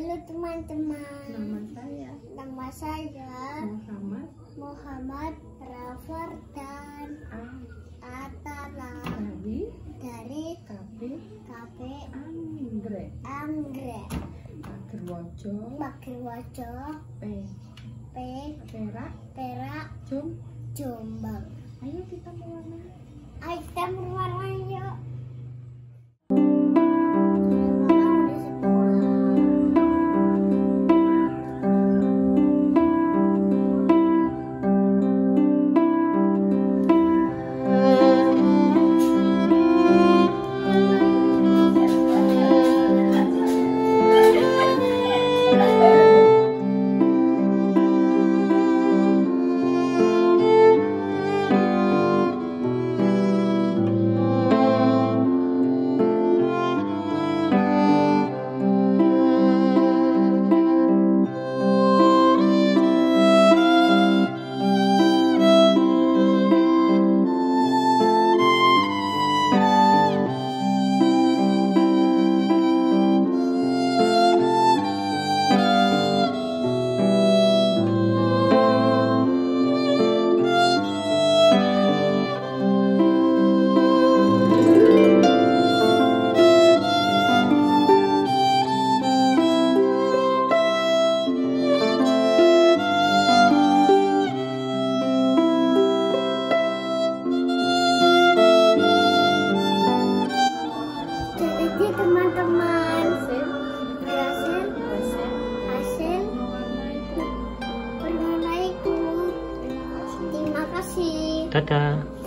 Halo teman-teman. Nama saya Muhammad Rafardan Atala dari KB Anggrek Bakirwojo Perak Jombang. Ayo kita mewarna. Ayo kita berwarna yuk. Teman-teman, hasil berwarna itu. Terima kasih. Dadah.